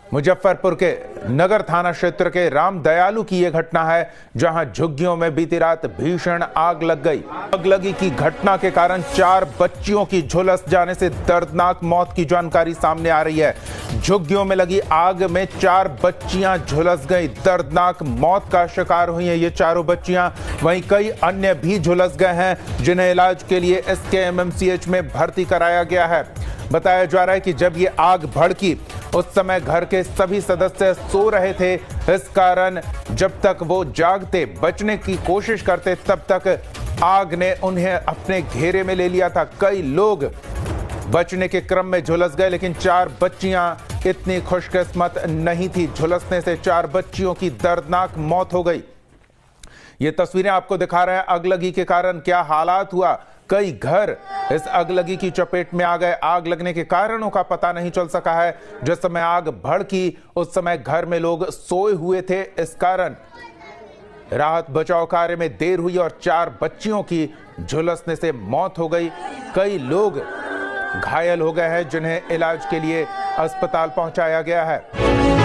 मुजफ्फरपुर के नगर थाना क्षेत्र के राम दयालु की यह घटना है, जहां झुग्गियों में बीती रात भीषण आग लग गई। आग लगी की घटना के कारण 4 बच्चियों की झुलस जाने से दर्दनाक मौत की जानकारी सामने आ रही है। झुग्गियों में लगी आग में 4 बच्चियां झुलस गई, दर्दनाक मौत का शिकार हुई हैं ये चारों बच्चियां। वहीं कई अन्य भी झुलस गए हैं, जिन्हें इलाज के लिए SKMMCH में भर्ती कराया गया है। बताया जा रहा है कि जब ये आग भड़की उस समय घर के सभी सदस्य सो रहे थे। इस कारण जब तक वो जागते बचने की कोशिश करते, तब तक आग ने उन्हें अपने घेरे में ले लिया था। कई लोग बचने के क्रम में झुलस गए, लेकिन 4 बच्चियां इतनी खुशकिस्मत नहीं थी। झुलसने से 4 बच्चियों की दर्दनाक मौत हो गई। ये तस्वीरें आपको दिखा रहे हैं अगलगी के कारण क्या हालात हुआ। कई घर इस अगलगी की चपेट में आ गए। आग लगने के कारणों का पता नहीं चल सका है। जिस समय आग भड़की उस समय घर में लोग सोए हुए थे। इस कारण राहत बचाव कार्य में देर हुई और 4 बच्चियों की झुलसने से मौत हो गई। कई लोग घायल हो गए हैं, जिन्हें इलाज के लिए अस्पताल पहुंचाया गया है।